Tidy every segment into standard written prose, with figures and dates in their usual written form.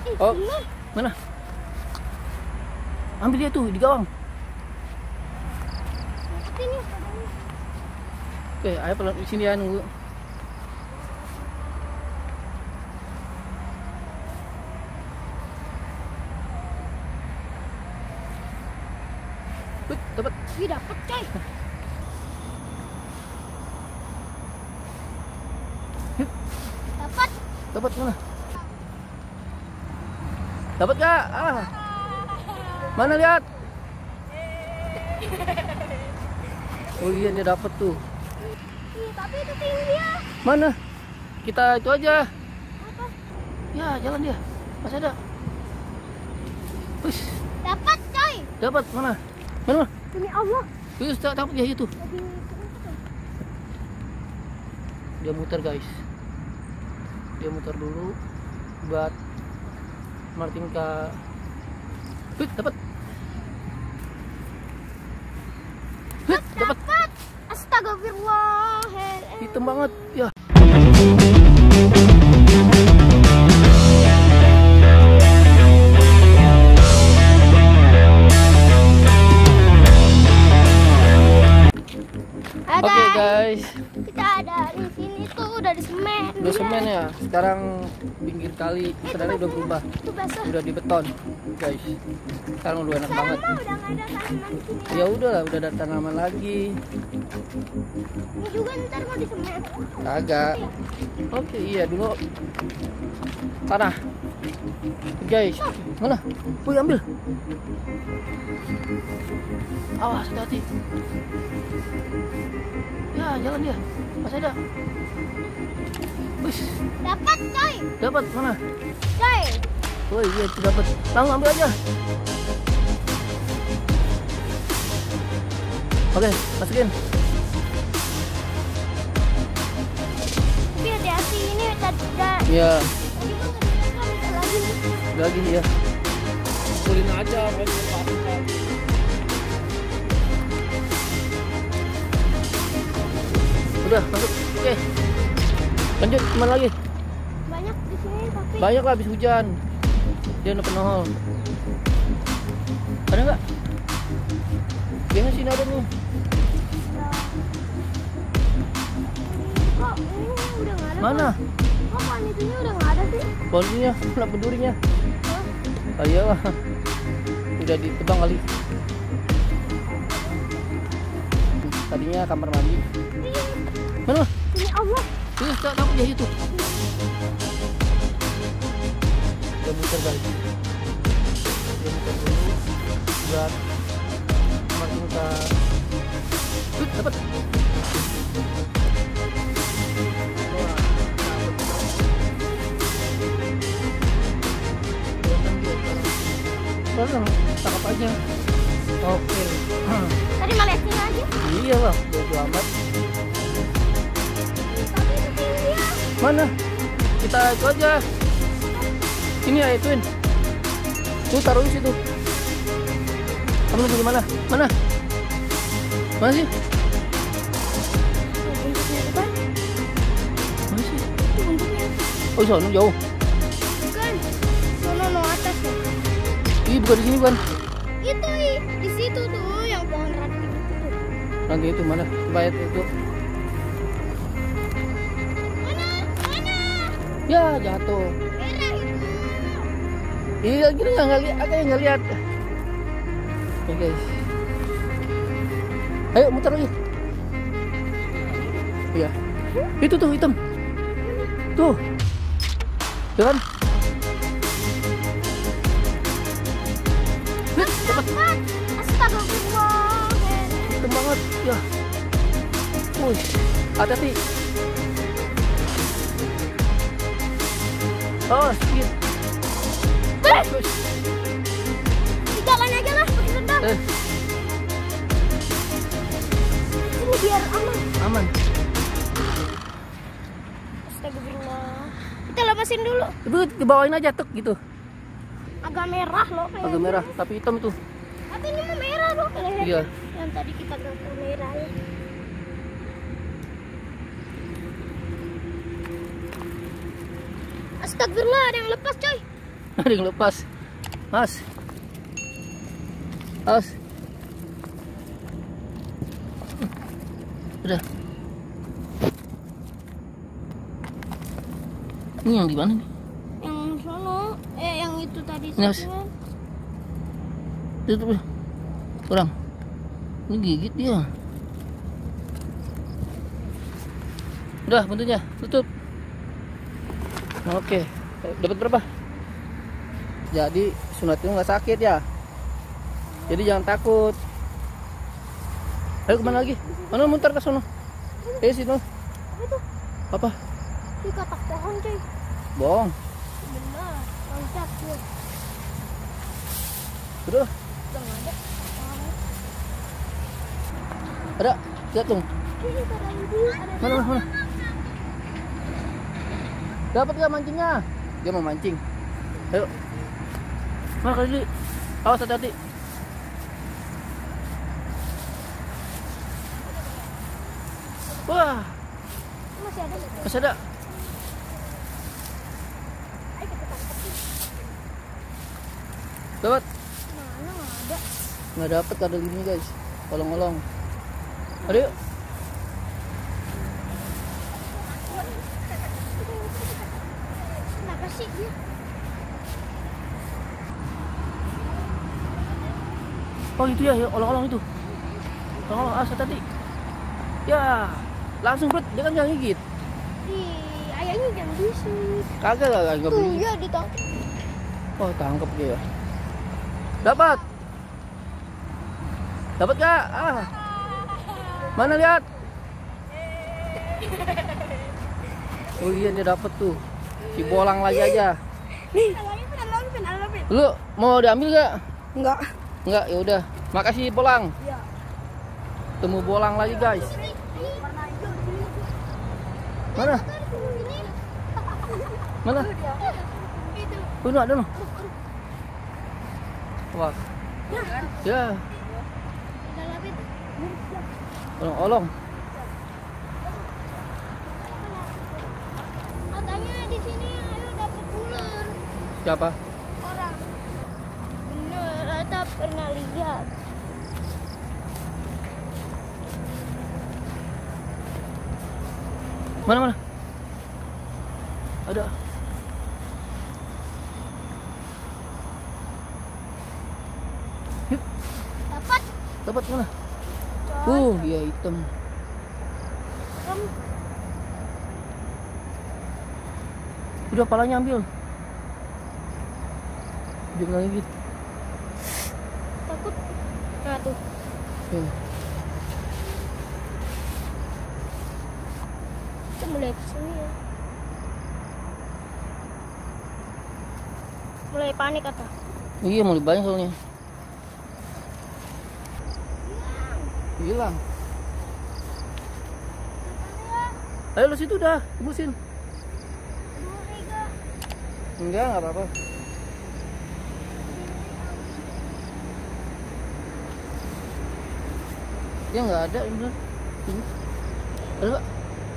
Oh, mana? Ambil dia tuh di gawang. Oke, ayo pelan di sini ya nunggu. Dapat. Wih, dapat, coy. Dapat. Dapat mana? Dapat gak? Mana lihat? Oh iya, dia dapat tuh. Tapi itu tinggi ya. Mana? Kita itu aja. Apa? Ya, jalan dia. Masih ada. Wih, Dapat, coy. dapat mana? Mana? Demi Allah. Wih, dapat dia itu. Dia muter, guys. Dia muter dulu buat Martin ke. Wih, dapat. Wih, dapat. Astagfirullah. Hitam banget. Ya. Oke, guys. Kita ada di sini tuh udah di semen. Udah semen ya. Sekarang pinggir kali sebenarnya udah berubah. Itu basah. Udah di beton, guys. Sekarang udah enak banget. Udah nggak ada tanaman di sini. Ya udah lah, udah ada tanaman lagi. Ini juga ntar mau di semen. Kagak. Oke, iya dulu. Tanah. Guys, mana? Wih, ambil. Awas, hati-hati. Ya, jalan dia. Masih ada. Wih, Dapat, coy. dapat mana? Coy. Oh iya, itu dapat. Langsung ambil aja. Oke, masukin. Tapi hati-hati ini udah. Ya, Tadi mah nggak bisa lagi nih. lagi ya. Pulin aja, udah masuk. Oke, lanjut kemana lagi? Banyak di sini tapi. Banyak lah, habis hujan. Dia udah penuh. Ada nggak? Kayaknya sini ada nih. Kok ini udah nggak ada? Mana? Kok pohon itunya udah nggak ada sih? Pohonnya, kenapa durinya? Oh, Oh iyalah, udah ditebang kali. Tadinya kamar mandi. Mana? demi Allah. Tuh, dapat dia itu. Dia muter balik. Dia muter dulu. Buat makin ke. Dapat. Wah, tangkap aja. Oke. Tadi malah sini aja. Iya lah, bodo amat. Tapi itu tinggi ya. Mana? Kita itu aja. Ini ya ituin. Tuh taruh di situ. Kamu di mana? Mana? Mana sih? Buntutnya itu kan? Mana sih? Itu buntutnya. Oh, sana jauh. Bukan. Sono no atas ya. Ih, bukan di sini, bukan. Itu di situ tuh yang pohon ranting itu tuh. Nanti itu mana? Coba lihat itu. Mana? Mana? Ya, jatuh. Merah itu. Iya, gini nggak lihat, ada yang nggak lihat. Oke, guys. Ayo muter lagi. Iya. Itu tuh hitam. Tuh. Ya kan? Dapat. Astagfirullah. Hitam banget. Ya. Wih, hati-hati. Oh, sedikit. Terus. Jalan aja lah, pakai sendal. Ini biar aman. Aman. Astagfirullah. Kita lepasin dulu. Itu dibawain aja tek gitu. Agak merah loh kayaknya. Agak merah, tapi hitam tuh. Tapi ini mah merah loh kayaknya. Iya. Yang tadi kita bilang merah ya. Astagfirullah, ada yang lepas coy. Ada yang lepas. Mas. Awas. Udah. Ini yang di mana nih? Yang sono, yang itu tadi. Ini, Mas. Tutup ya. Kurang. Ini gigit dia. Udah, bentuknya. Tutup. Oke. Dapat berapa? Jadi sunat itu nggak sakit ya. Jadi jangan takut. Ayo kemana lagi? Mana muter ke sono? Sini. Apa itu? Apa? Di katak pohon cuy. Bohong. Benar. Loncat dia. Udah. Udah nggak ada. Ada. Lihat dong. Ini ada lagi. Ada. Mana? Dapat gak mancingnya? Dia mau mancing. Ayo. Mana kali? Awas, hati-hati. Wah, Masih ada. masih ada. Ayo kita tangkap. Dapat? Mana nggak ada. Nggak dapat kadal ini guys. Olong-olong. Ayo. Kenapa sih dia? Oh itu ya, olong-olong itu. Olong-olong, hati-hati. Ya, langsung bro, dia kan jangan gigit. Ih, ayahnya jangan bisik. Kagak Tuh, beli. ya ditangkap. Oh, tangkap dia. Dapat. Dapat gak? Ah. Mana lihat? Oh iya dia dapat tuh. Si bolang lagi aja. Nih. Alapin. Lu mau diambil gak? Enggak. Enggak, ya udah. Makasih bolang. Iya. Temu bolang lagi guys. Mana? Mana? Oh, ini ada loh. Wah. Ya, olong-olong. Katanya di sini ayo dapat ular. Siapa? Orang. Bener, Ata pernah lihat. Mana? Ada. Yuk, Dapat. dapat mana? Iya hitam. Udah palanya ambil. Jangan lagi. Takut. Nah tuh. Kita mulai kesini ya. Mulai panik kata. Iya, mulai banyak soalnya. Hilang. Ayo lu situ dah, tembusin. Enggak apa-apa. Dia nggak ada, ini bener. Ini. Ada nggak?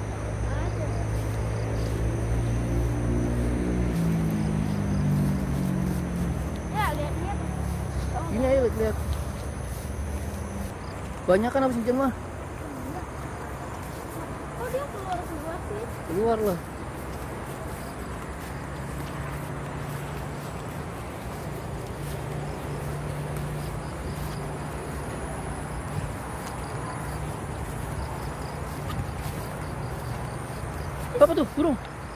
Ya, lihat-lihat. Ini ayo lihat. Banyak kan habis hujan mah. Oh, dia keluar semua sih. Keluar lah. Apa tuh? Burung?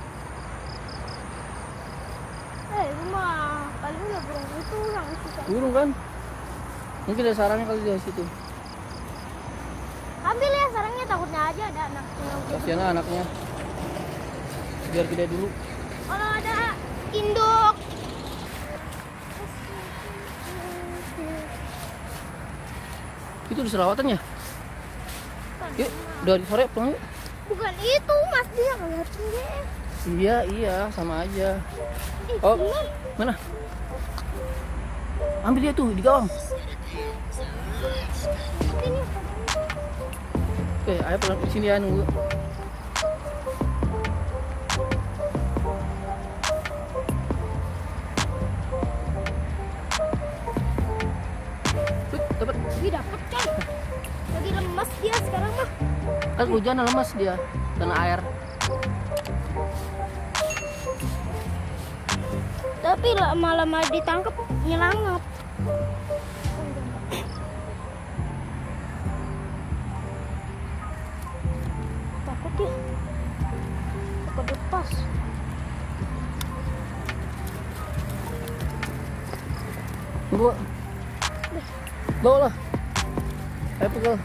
Rumah kali udah burung itu orang suka. Burung kan? Mungkin ada sarangnya kali di situ. Ambil ya sarangnya, takutnya aja ada anaknya. Kasihan anaknya. Biar gede dulu. Kalau ada induk. Itu di serawatannya. Yuk, udah di sore pulang yuk. Bukan itu mas, dia ngeliatin dia. Iya, sama aja. Oh, mana? Ambil dia tuh di gawang. Ayo pulang ke sini ya, nunggu. Kan hujan lemas dia kena air. Tapi lama-lama ditangkap nyelangap. Takut dia. Takut lepas. Bawa lah. Ayo pukul.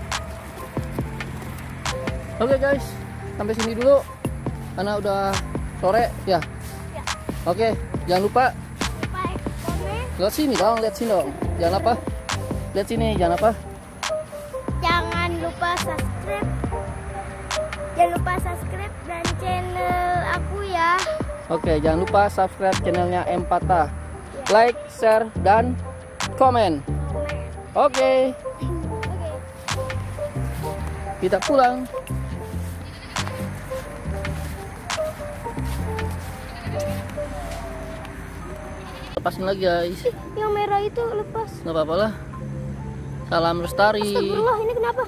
Oke guys, sampai sini dulu karena udah sore ya. Oke, jangan lupa Like, komen. lihat sini dong, lihat sini dong. Jangan apa? Lihat sini, jangan apa? Jangan lupa subscribe. Jangan lupa subscribe dan channel aku ya. Oke, jangan lupa subscribe channelnya Empata. Like, share, dan komen. Oke, Oke. kita pulang. Lepasin lagi guys. Yang merah itu lepas. Nggak apa-apa lah. Salam lestari. Astagfirullah, ini kenapa?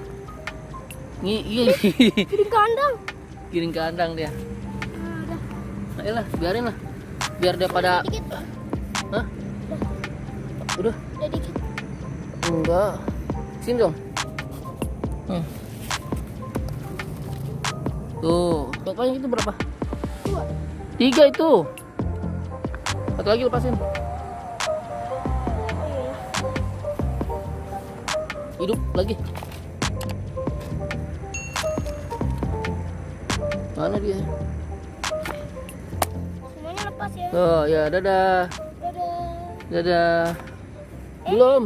Giring kandang. Giring kandang dia. Udah. Ayolah, biarin lah. Biar dia pada. Dikit. Hah? Udah? Udah dikit. Enggak. Sini dong. Tuh, bapaknya itu berapa? 2. 3 itu. Satu lagi lepasin. Hidup lagi. Mana dia? Semuanya lepas ya. Oh ya, dadah. Dadah. Dadah. Belum.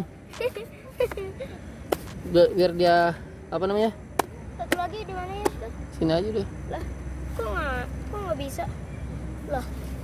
Biar dia apa namanya? Satu lagi di mana ya? Sini aja deh. Lah, kok nggak bisa? Lah.